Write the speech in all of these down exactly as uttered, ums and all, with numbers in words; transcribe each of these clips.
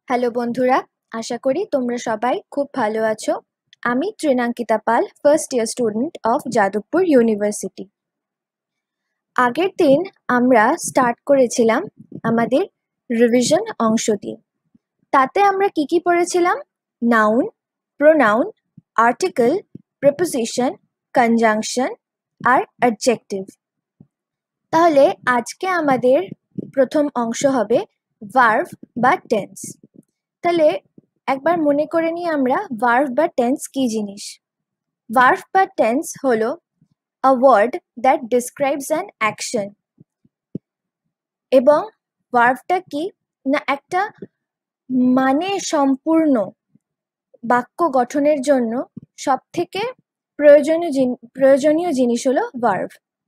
Hello বন্ধুরা, আশা করি তোমরা সবাই খুব ভালো আছো। আমি Trinankita Pal, first year student of Jadavpur University. আগের দিন আমরা স্টার্ট করেছিলাম আমাদের রিভিশন অংশ দিয়ে। তাতে আমরা কি কি পড়েছিলাম? Noun, pronoun, article, preposition, conjunction আর অ্যাডজেক্টিভ। তাহলে আজকে আমাদের প্রথম অংশ হবে ভার্ব বা টেন্স। তাহলে একবার মনে করে নিই আমরা ভার্ব বা টেন্স কি জিনিস। ভার্ব বা টেন্স হলো a word that describes an action. এবং ভার্বটা কি না, একটা মানে সম্পূর্ণ বাক্য গঠনের জন্য সব থেকে প্রয়োজনীয় প্রয়োজনীয় জিনিস হলো ভার্ব।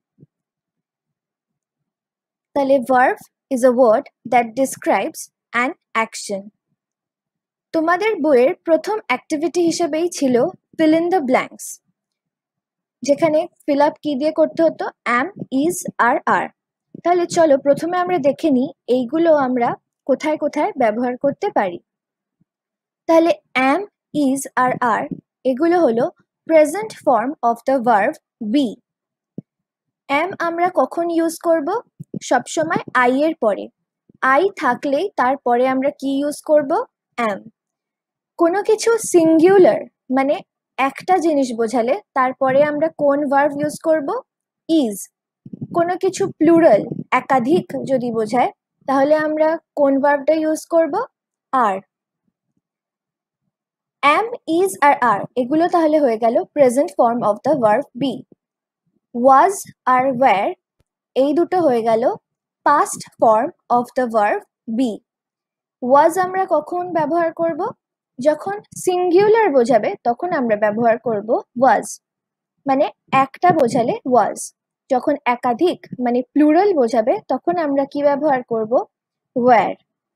তাহলে verb is a word that describes an action. তোমাদের বইয়ের প্রথম অ্যাক্টিভিটি হিসেবেই ছিল ফিল ইন দ্য ব্ল্যাঙ্কস, যেখানে ফিল আপ কি দিয়ে করতে হতো? অ্যাম, ইজ আর আর। তাহলে চলো প্রথমে আমরা দেখে নিই এইগুলো আমরা কোথায় কোথায় ব্যবহার করতে পারি। তাহলে অ্যাম, ইজ আর আর এগুলো হলো present form of the verb be. Am আমরা কখন ইউজ করব? সবসময় আই এর পরে। আই থাকলেই তারপরে আমরা কি ইউজ করব? অ্যাম। কোনো কিছু সিঙ্গুলার মানে একটা জিনিস বোঝালে তারপরে আমরা কোন ভার্ব ইউজ করব? ইজ। কোনো কিছু প্লুরাল একাধিক যদি বোঝায় তাহলে আমরা কোন ভার্বটা ইউজ করব? আর। অ্যাম, ইজ আর আর এগুলো তাহলে হয়ে গেল present form of the verb be. Was আর ওয়্যার এই দুটো হয়ে গেল past form of the verb be. Was আমরা কখন ব্যবহার করব? যখন সিঙ্গুলার বোঝাবে তখন আমরা ব্যবহার করব ওয়াজ, মানে একটা বোঝালে ওয়াজ। যখন একাধিক মানে প্লুরাল বোঝাবে তখন আমরা কি ব্যবহার করব? ওয়্যার।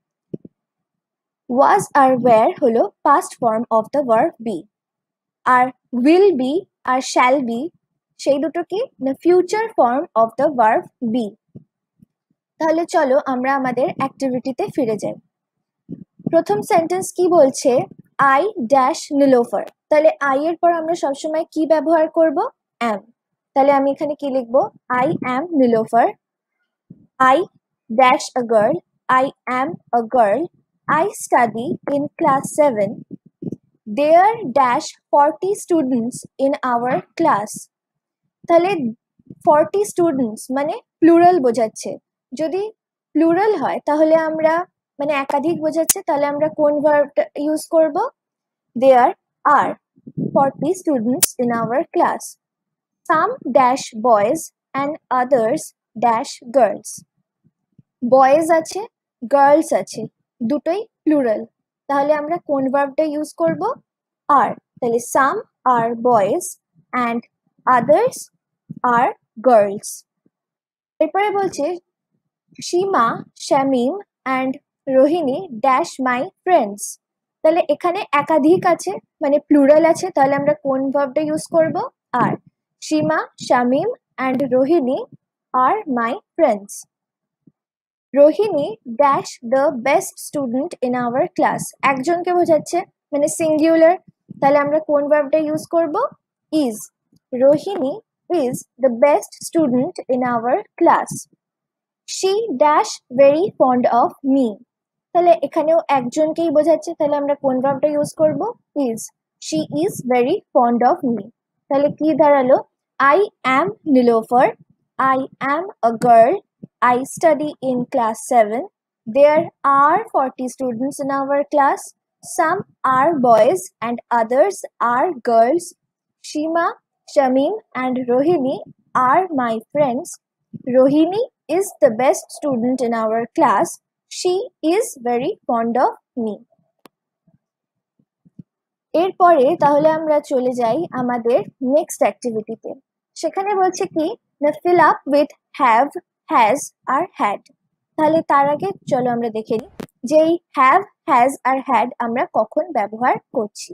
ওয়াজ আর ওয়্যার হলো past form of the verb be. আর উইল বি আর শ্যাল বি সেই দুটো কি না future form of the verb be. তাহলে চলো আমরা আমাদের অ্যাক্টিভিটিতে ফিরে যাই। প্রথম সেন্টেন্স কি বলছে? I dash Nilofar. তাহলে আই এর পর আমরা সবসময় কি ব্যবহার করব? অ্যাম। তাহলে আমি এখানে কি লিখবো? I am Nilofar. I dash a girl. I am a girl. I study in class seven. There dash forty students in our class. তাহলে ফর্টি স্টুডেন্টস মানে প্লুরাল বোঝাচ্ছে। যদি প্লুরাল হয় তাহলে আমরা মানে একাধিক বোঝাচ্ছে তাহলে আমরা কোন ভার্বটা ইউজ করব? There are forty students in our class. Some dash boys and others dash girls. Boys আছে, গার্লস আছে, দুটোই প্লুরাল, তাহলে আমরা কোন ভার্বটা ইউজ করব? আর। তাহলে some are boys and others are girls. এরপরে বলছে Seema, Shamim and Rohini dash my friends. তাহলে এখানে একাধিক আছে মানে প্লুরাল আছে, তাহলে আমরা কোন ভার্বটা ইউজ করব? Are. Seema, Shamim and Rohini are my friends. Rohini dash the best student in our class. একজনকে বোঝাচ্ছে মানে সিঙ্গুলার, তাহলে আমরা কোন ভার্বটা ইউজ করব? Is. Rohini is the best student in our class. She dash very fond of me. তাহলে এখানেও একজনকেই বোঝাচ্ছে, তাহলে আমরা কোন ভার্বটা ইউজ করব? is. She is very fond of me. তাহলে কি দাঁড়ালো? I am Nilofer. I am a girl. I study in class seven. There are forty students in our class. Some are boys and others are girls. Shima, Shamim and Rohini are my friends. Rohini is the best student in our class. She is very fond of me. এরপরে তাহলে আমরা চলে যাই আমাদের next অ্যাক্টিভিটিতে। সেখানে বলছে কি না fill up with have, has আর হ্যাড। তাহলে তার আগে চলো আমরা দেখে নিই যে এই হ্যাভ, হ্যাজ আর হ্যাড আমরা কখন ব্যবহার করছি।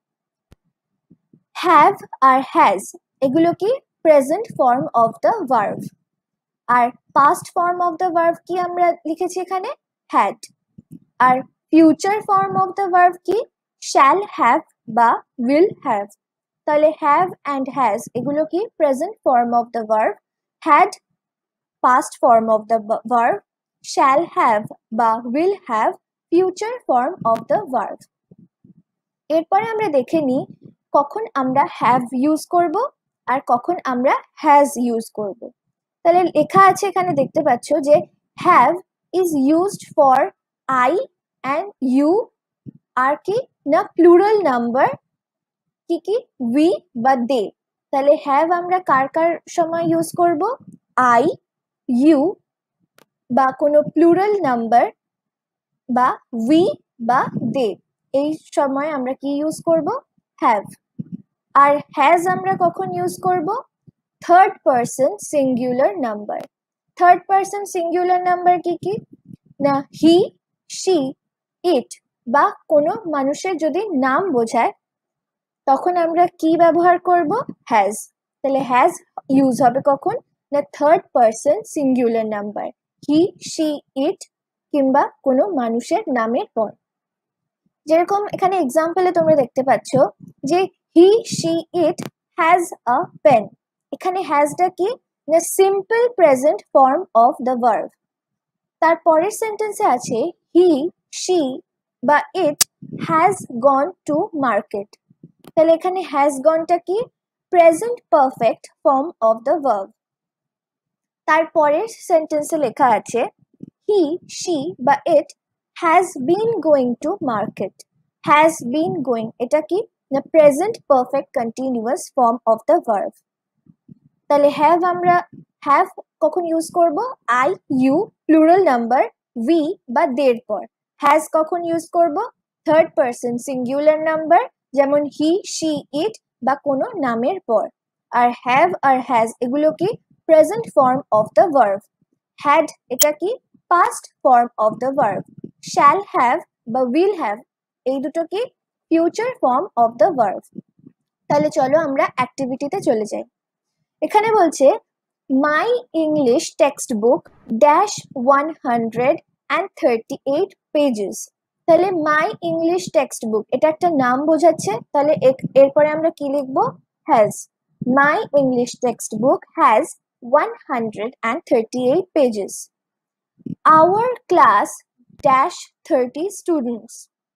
হ্যাভ আর হ্যাজ এগুলো কি present form of the verb, আর past form of the verb কি আমরা লিখেছি এখানে? হ্যাড। আর future form of the verb কি? শ্যাল হ্যাভ বা উইল হ্যাভ। তাহলে হ্যাভ অ্যান্ড হ্যাজ এগুলো কি? Present form of the verb. Had past form of the verb, shall have বা will have future form of the verb। এরপরে আমরা দেখে নিই কখন আমরা have ইউজ করব আর কখন আমরা has ইউজ করব। তাহলে লেখা আছে এখানে দেখতে পাচ্ছ যে have is used for I and you আর কি না প্লুরাল নাম্বার কি কি we বা they। তাহলে have আমরা কার কার সময় ইউজ করব? I, you বা কোনো প্লুরাল নাম্বার বা we বা they এই সময় আমরা কি ইউজ করব? have। আর has আমরা কখন ইউজ করব? Third person singular number. Third person singular number কি কি না হি, she, it বা কোনো মানুষের যদি নাম বোঝায় তখন আমরা কি ব্যবহার করব? has। তাহলে has ইউজ হবে কখন না third person singular number he, she, it কিংবা কোনো মানুষের নামের পর। যেরকম এখানে এক্সাম্পলে তোমরা দেখতে পাচ্ছ যে হি, she, it has a pen। এখানে হ্যাজটা কি না simple present form of the verb. তারপরের সেন্টেন্সে আছে হি, she বা it has gone to market। তাহলে এখানে has goneটা কি present perfect form of the verb. তারপরের সেন্টেন্সে লেখা আছে হি, she বা it has been going to market। has been going এটা কি না present perfect continuous form of the verb. তাহলে হ্যাভ আমরা হ্যাভ কখন ইউজ করব? I, you plural number we বা দের পর। হ্যাজ কখন ইউজ করব? থার্ড পারসন সিঙ্গুলার নাম্বার যেমন হি, she, it বা কোনো নামের পর। আর হ্যাভ আর হ্যাজ এগুলো কি present form of the verb. Had এটা কি past form of the verb. Shall have বা উইল হ্যাভ এই দুটো কি future form of the verb. তাহলে চলো আমরা অ্যাক্টিভিটিতে চলে যাই। এখানে বলছে my English textbook dash one hundred and thirty eight pages. তাহলে মাই ইংলিশ টেক্সট বুক এটা একটা নাম বোঝাচ্ছে। তাহলে এরপরে আমরা কি লিখবো? Has. My English textbook has one hundred thirty-eight pages. Our class dash thirty students.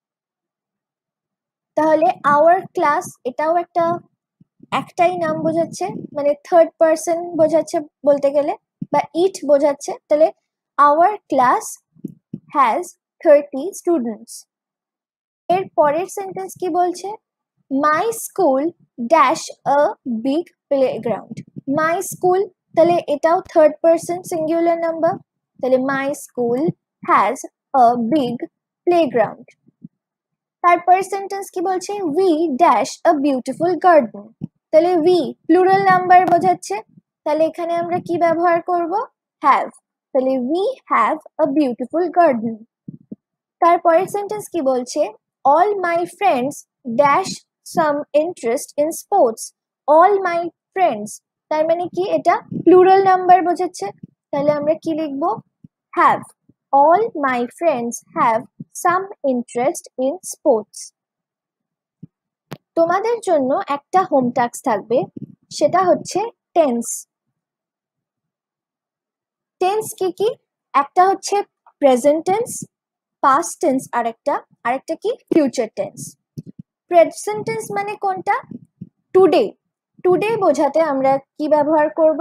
তাহলে our class এটাও একটা একটাই নাম বোঝাচ্ছে মানে থার্ড পারসন বোঝাচ্ছে বলতে গেলে বা ইট বোঝাচ্ছে। তাহলে our class has thirty students। এর পরের সেন্টেন্স কি বলছে? my school dash a big playground। my school তাহলে এটাও থার্ড পারসন সিঙ্গুলার নাম্বার। তাহলে my school has a big playground. তারপর সেন্টেন্স কি বলছে? We dash a beautiful garden. তাহলে উই প্লুরাল নাম্বার বোঝাচ্ছে। তাহলে এখানে আমরা কি ব্যবহার করব? হ্যাভ। তাহলে we have a beautiful garden. তারপরের সেন্টেন্স কি বলছে? All my friends dash some interest in sports. All my friends তার মানে কি এটা প্লুরাল নাম্বার বোঝাচ্ছে। তাহলে আমরা কি লিখবো? Have. All my friends have some interest in sports. তোমাদের জন্য একটা হোম টাস্ক থাকবে, সেটা হচ্ছে টেন্স। টেন্স কি কি? একটা হচ্ছে প্রেজেন্ট টেন্স, পাস্ট টেন্স আর একটা আরেকটা কি ফিউচার টেন্স। প্রেজেন্ট টেন্স মানে কোনটা? টুডে। টুডে বোঝাতে আমরা কি ব্যবহার করব?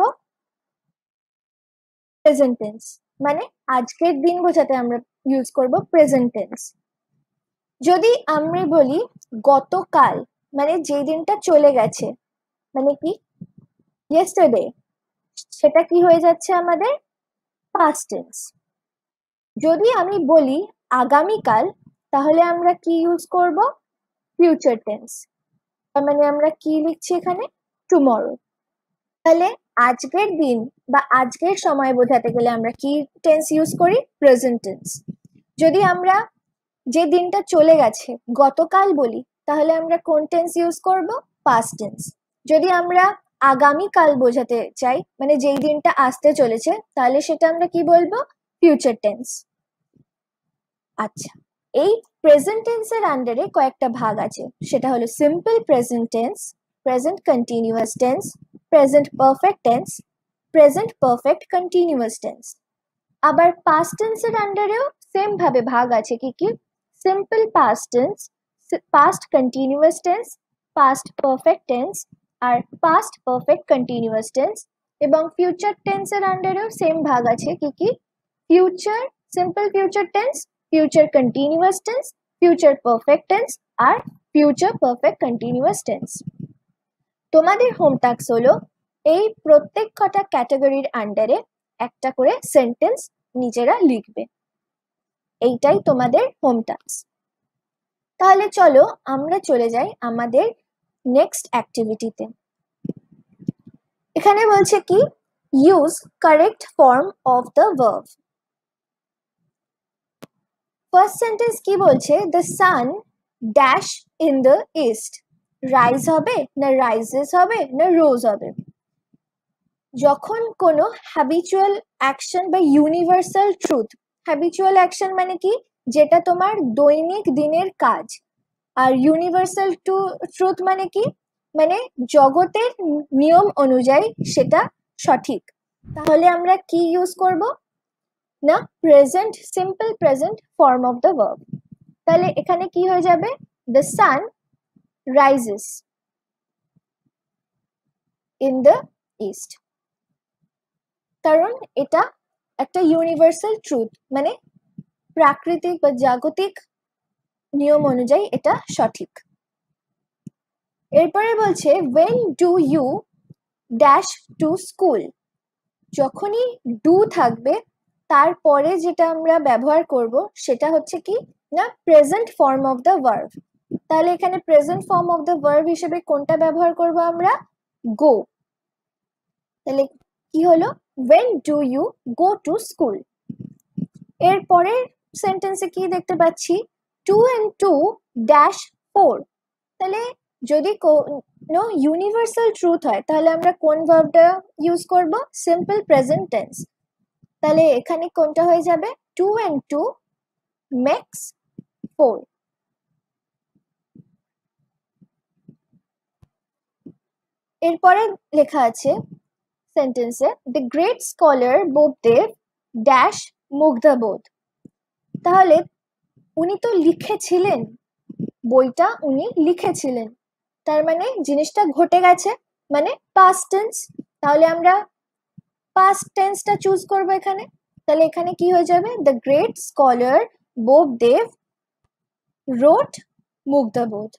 Present tense. মানে আজকের দিন বোঝাতে আমরা ইউজ করব প্রেজেন্ট টেন্স। যদি আমরা বলি গতকাল মানে যে দিনটা চলে গেছে মানে কি ইয়েস্টারডে, সেটা কি হয়ে যাচ্ছে আমাদের পাস্ট টেন্স। যদি আমি বলি আগামীকাল তাহলে আমরা কি ইউজ করব? Future tense. তার মানে আমরা কি লিখছি এখানে? টুমরো। তাহলে আজকের দিন বা আজকের সময় বোঝাতে গেলে আমরা কি টেন্স ইউজ করি? Present tense. যদি আমরা যে দিনটা চলে গেছে গতকাল বলি তাহলে আমরা কোন টেন্স ইউজ করব? Past tense. যদি আমরা আগামীকাল বোঝাতে চাই মানে যেই দিনটা আসতে চলেছে তাহলে সেটা আমরা কি বলবো? Future tense. আচ্ছা, এই প্রেজেন্ট টেন্সের আন্ডারে কয়েকটা ভাগ আছে, সেটা হলো simple present tense, present continuous tense, present perfect tense, present perfect continuous tense. আবার পাস্ট টেন্সের আন্ডারেও সেম ভাবে ভাগ আছে, কি কি? Simple past tense, past continuous tense, past perfect tense আর পাস্ট পারফেক্ট কন্টিনিউয়াস টেন্স। এবং ফিউচার টেন্সের আন্ডারেও সেম ভাগ আছে, কি কি? Future simple future tense, future continuous tense, future perfect tense আর ফিউচার পারফেক্ট কন্টিনিউয়াস টেন্স। তোমাদের হোম টাস্ক হলো এই প্রত্যেক কটা ক্যাটাগরির আন্ডারে একটা করে সেন্টেন্স নিজেরা লিখবে, এইটাই তোমাদের হোম টাস্ক। তাহলে চলো আমরা চলে যাই আমাদের নেক্সট অ্যাক্টিভিটিতে। এখানে বলছে কি, use correct form of the verb. First sentence কি বলছে? The sun dash in the east. Rise হবে না রাইজেস হবে না রোজ হবে? যখন কোনো হ্যাবিচুয়াল অ্যাকশন বা ইউনিভার্সাল ট্রুথ, হ্যাবিচুয়াল অ্যাকশন মানে কি? যেটা তোমার দৈনিক দিনের কাজ। আর ইউনিভার্সাল ট্রুথ মানে কি? মানে জগতের নিয়ম অনুযায়ী সেটা সঠিক। তাহলে আমরা কি ইউজ করব না? Present simple present form of the verb. তাহলে এখানে কি হয়ে যাবে? The sun rises in the east. কারণ এটা একটা ইউনিভার্সাল ট্রুথ, মানে প্রাকৃতিক বা জাগতিক নিয়ম অনুযায়ী এটা সঠিক। এরপরে বলছে when do you dash to school। যখনই ডু থাকবে তারপরে যেটা আমরা ব্যবহার করব সেটা হচ্ছে কি না present form of the verb. তাহলে এখানে present form of the verb হিসেবে কোনটা ব্যবহার করব আমরা? গো। তাহলে কি হলো? when do you go to school। এরপরে সেন্টেন্সে কি দেখতে পাচ্ছি? two and two dash four। তাহলে যদি কোনো ইউনিভার্সাল ট্রুথ হয় তাহলে আমরা কোন ভার্বটা ইউজ করব? Simple present tense. তাহলে এখানে কোনটা হয়ে যাবে? Two and two makes four. এরপরে লেখা আছে সেন্টেন্সে the great scholar Bopdev dash Mugdhabodh. তাহলে উনি তো লিখেছিলেন, বইটা উনি লিখেছিলেন, তার মানে জিনিসটা ঘটে গেছে, মানে পাস্ট টেন্স। তাহলে আমরা পাস্ট টেন্সটা চুজ করব এখানে। তাহলে এখানে কি হয়ে যাবে? The great scholar Bopdev wrote Mugdhabodh.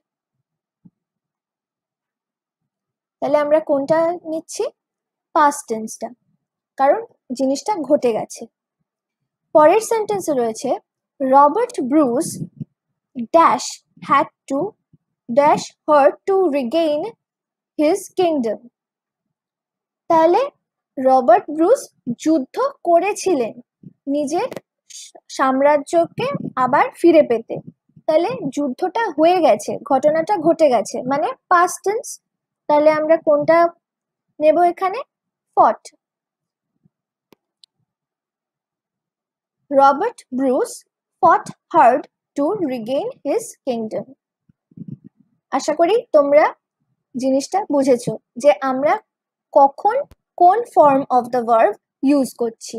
তাহলে আমরা কোনটা নিচ্ছি? পাস্ট টেন্সটা, কারণ জিনিসটা ঘটে গেছে। পরের সেন্টেন্সে রয়েছে Robert Bruce dash had to dash hard to regain his kingdom. তাহলে রবার্ট ব্রুস যুদ্ধ করেছিলেন নিজের সাম্রাজ্যকে আবার ফিরে পেতে। তাহলে যুদ্ধটা হয়ে গেছে, ঘটনাটা ঘটে গেছে, মানে পাস্ট টেন্স। তাহলে আমরা কোনটা নেব এখানে? Fought. Robert Bruce fought hard to regain his kingdom. আশা করি তোমরা জিনিসটা বুঝেছো যে আমরা কখন কোন form of the verb use করছি।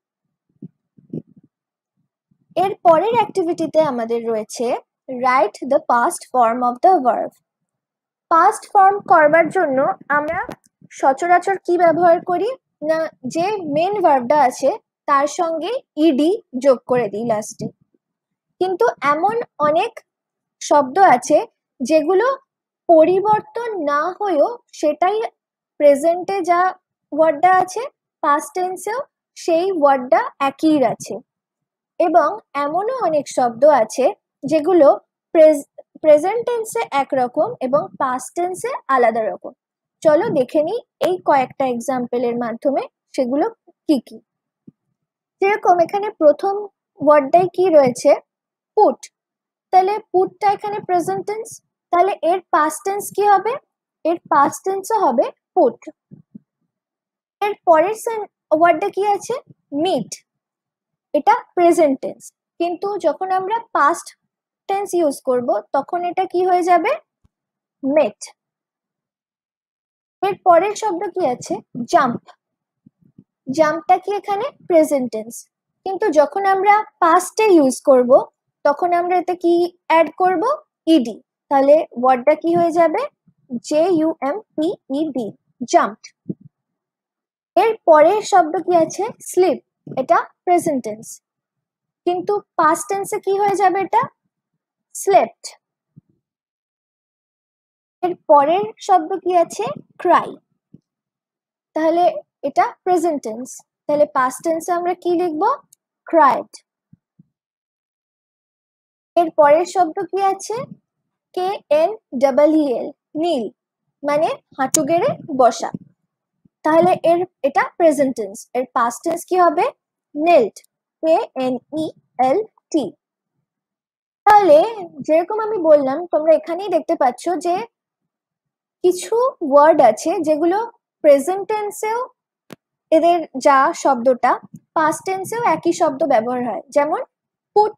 এর পরের অ্যাক্টিভিটিতে আমাদের রয়েছে write the past form of the verb. Past form করবার জন্য আমরা সচরাচর কি ব্যবহার করি না, যে মেন ভার্বটা আছে তার সঙ্গে ইডি যোগ করে দিই লাস্টে। কিন্তু এমন অনেক শব্দ আছে যেগুলো পরিবর্তন না হয়েও সেটাই প্রেজেন্টে যা ওয়ার্ডটা আছে পাস্ট টেন্সেও সেই ওয়ার্ডটা একই আছে। এবং এমনও অনেক শব্দ আছে যেগুলো প্রেজেন্ট টেন্সে একরকম এবং পাস্ট টেন্সে আলাদা রকম। চলো দেখে নিই এই কয়েকটা এক্সাম্পলের মাধ্যমে সেগুলো কি কি। যেরকম এখানে প্রথম ওয়ার্ডটাই কি রয়েছে? পুট। তাহলে পুটটা এখানে প্রেজেন্ট টেন্স, তাহলে এর পাস্ট টেন্স কি হবে? এর পাস্ট টেন্সও হবে পুট। এর পরের ওয়ার্ডটা কি আছে? মিট। এটা প্রেজেন্ট টেন্স, কিন্তু যখন আমরা পাস্ট টেন্স ইউজ করব তখন এটা কি হয়ে যাবে, মেট। এর পরের শব্দ কি আছে, জাম্প। জাম্পটা কি এখানে প্রেজেন্ট টেন্স, কিন্তু যখন আমরা পাস্টে ইউজ করব তখন আমরা এতে কি অ্যাড করব, ইডি। তাহলে ওয়ার্ডটা কি হয়ে যাবে, J U M P E D, jumped. এর পরের শব্দ কি আছে, স্লিপ। এটা প্রেজেন্ট টেন্স, কিন্তু পাস্ট টেন্সে কি হয়ে যাবে, এটা স্লেপ্ট। এর পরের শব্দ কি আছে, ক্রাই। তাহলে এটা প্রেজেন্ট টেন্স, তাহলে পাস্ট টেন্সে আমরা কি লিখব, ক্রাইড। এর পরের শব্দ কি আছে, কে এন ডাবল ই এল, নীল, মানে হাঁটু গেড়ে বসা। তাহলে এর এটা প্রেজেন্ট টেন্স, এর পাস্ট টেন্স কি হবে, নেল্ড, কে এন ই এল টি। তাহলে যেরকম আমি বললাম, তোমরা এখানেই দেখতে পাচ্ছ যে কিছু ওয়ার্ড আছে যেগুলো প্রেজেন্ট টেন্সেও এদের যা শব্দটা, পাস্ট টেন্সেও একই শব্দ ব্যবহার হয়। যেমন পুট।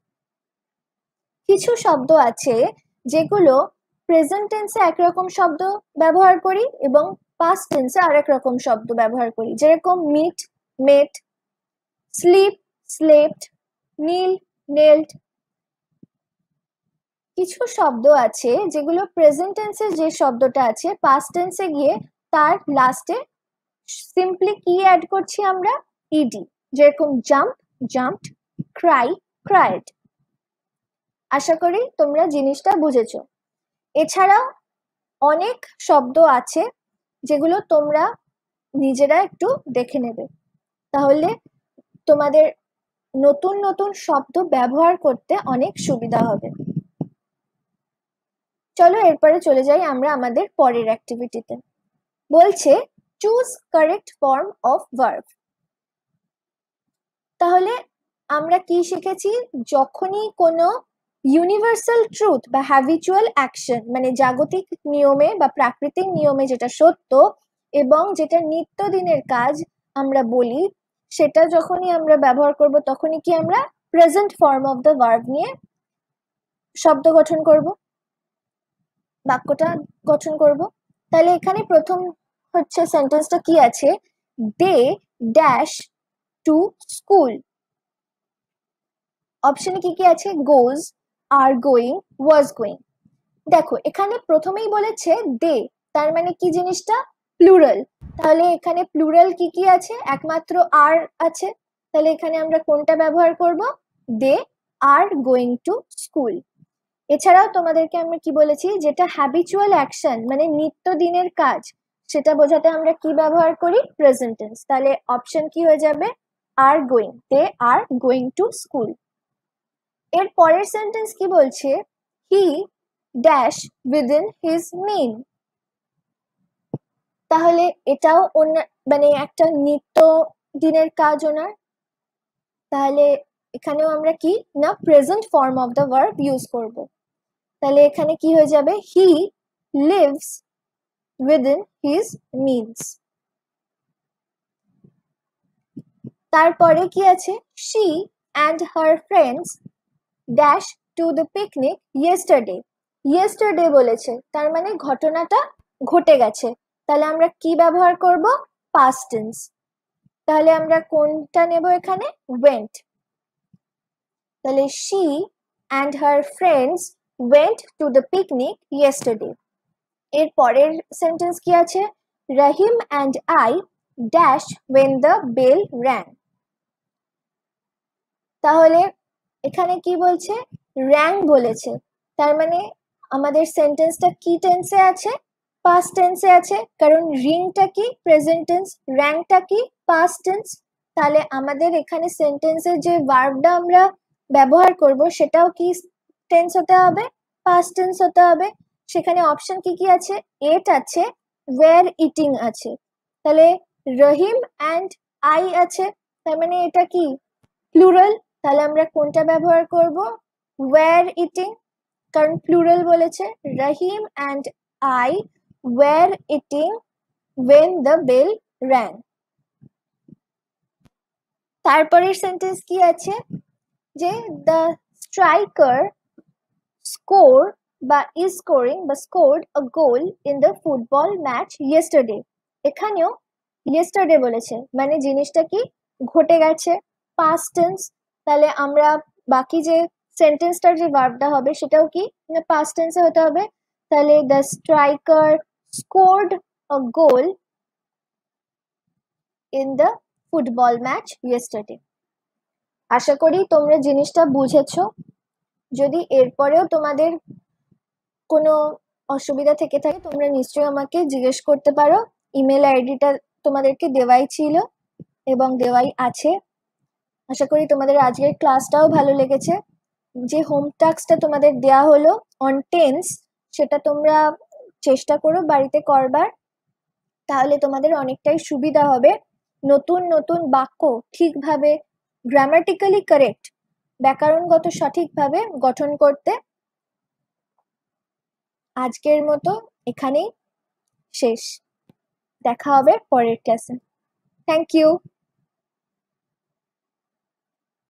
কিছু শব্দ আছে যেগুলো প্রেজেন্ট টেন্সে একরকম শব্দ ব্যবহার করি এবং পাস্ট টেন্সে আরেক রকম শব্দ ব্যবহার করি, যেরকম meet, met, sleep, slept, nail, nailed. কিছু শব্দ আছে যেগুলো প্রেজেন্ট টেন্সে যে শব্দটা আছে পাস্ট টেন্সে গিয়ে তার লাস্টে সিম্পলি কি অ্যাড করছি আমরা, ইডি, যেরকম জাম্প, জাম্পড, ক্রাই, ক্রাইড। আশা করি তোমরা জিনিসটা বুঝেছো। এছাড়াও অনেক শব্দ আছে যেগুলো তোমরা নিজেরা একটু দেখে নেবে, তাহলে তোমাদের নতুন নতুন শব্দ ব্যবহার করতে অনেক সুবিধা হবে। চলো এরপরে চলে যাই আমরা আমাদের পরের অ্যাক্টিভিটিতে। বলছে choose correct form of verb. তাহলে আমরা কি শিখেছি, যখনই কোনো ইউনিভার্সাল ট্রুথ বা হ্যাবিচুয়াল অ্যাকশন, মানে জাগতিক নিয়মে বা প্রাকৃতিক নিয়মে যেটা সত্য এবং যেটা নিত্যদিনের কাজ আমরা বলি, সেটা যখনই আমরা ব্যবহার করব তখনই কি আমরা present form of the verb নিয়ে শব্দ গঠন করব, বাক্যটা গঠন করব। তাহলে এখানে প্রথম হচ্ছে সেন্টেন্সটা কি আছে, দে ড্যাশ টু স্কুল। অপশনে কি কি আছে, গোজ, আর গোয়িং, ওয়াজ গোয়িং। দেখো এখানে প্রথমেই বলেছে দে, তার মানে কি জিনিসটা, প্লুরাল। তাহলে এখানে প্লুরাল কি কি আছে, একমাত্র আর আছে। তাহলে এখানে আমরা কোনটা ব্যবহার করব, they are going to school. এছাড়াও তোমাদেরকে আমরা কি বলেছি, যেটা হ্যাবিচুয়াল অ্যাকশন মানে নিত্যদিনের কাজ, সেটা বোঝাতে আমরা কি ব্যবহার করি, প্রেজেন্ট টেন্স। তাহলে অপশন কি হয়ে যাবে, are going, they are going to school. এর পরের সেন্টেন্স কি বলছে, he dash within his mean. তাহলে এটাও অন্য মানে একটা নিত্য দিনের কাজ ওনার। তাহলে এখানেও আমরা কি না present form of the verb use করব। তাহলে এখানে কি হয়ে যাবে, he lives within his means. তারপরে কি আছে, she and her friends dash to the picnic yesterday. Yesterday বলেছে, তার মানে ঘটনাটা ঘটে গেছে। তাহলে আমরা কি ব্যবহার করব, পাস্ট টেন্স। তাহলে আমরা কোনটা নেব এখানে, ওয়েন্ট। তাহলে she and her friends went to the picnic yesterday. এর পরের সেন্টেন্স কি আছে, Rahim and I dash when the bell rang. তাহলে এখানে কি বলছে, র্যাং বলেছে, তার মানে আমাদের সেন্টেন্সটা কি টেন্সে আছে, পাস্ট টেন্সে আছে, কারণ রিংটা কি প্রেজেন্ট টেন্স, র্যাংটা কি পাস্ট টেন্স। তাহলে আমাদের এখানে সেন্টেন্সের যে ভার্বটা আমরা ব্যবহার করব সেটাও কি টেন্স হতে হবে, পাস্ট টেন্স হতে হবে। সেখানে অপশন কি কি আছে, এট আছে, ওয়্যার ইটিং আছে। তাহলে রহিম অ্যান্ড আই আছে, তার মানে এটা কি প্লুরাল। তাহলে আমরা কোনটা ব্যবহার করব, ওয়্যার ইটিং, কারণ প্লুরাল বলেছে। Rahim and I were eating when the bell rang। তারপরের সেন্টেন্স কি আছে, যে দ্য স্ট্রাইকার স্কোর বা ইজ স্কোরিং বা scored a goal in the football match yesterday. এখানেও ইয়েস্টারডে বলেছে, মানে জিনিসটা কি ঘটে গেছে, পাস্ট টেন্স। তাহলে আমরা বাকি যে সেন্টেন্সটার যে ভার্বটা হবে সেটাও কি পাস্ট টেন্সে হতে হবে। তাহলে the striker scored a goal in the football match yesterday. আশা করি তোমরা জিনিসটা বুঝেছো। যদি এরপরেও তোমাদের কোনো অসুবিধা থেকে থাকে তোমরা নিশ্চয়ই আমাকে জিজ্ঞেস করতে পারো। ইমেল আইডিটা তোমাদেরকে দেওয়াই ছিল এবং দেওয়াই আছে। আশা করি তোমাদের আজকের ক্লাসটাও ভালো লেগেছে। যে হোম টাস্কটা তোমাদের দেয়া হলো অন টেন্স, সেটা তোমরা চেষ্টা করো বাড়িতে করবার, তাহলে তোমাদের অনেকটাই সুবিধা হবে নতুন নতুন বাক্য ঠিকভাবে গ্রামাটিক্যালি কারেক্ট ব্যাকরণগত সঠিকভাবে গঠন করতে। আজকের মতো এখানেই শেষ, দেখা হবে পরের ক্লাসে। Thank you.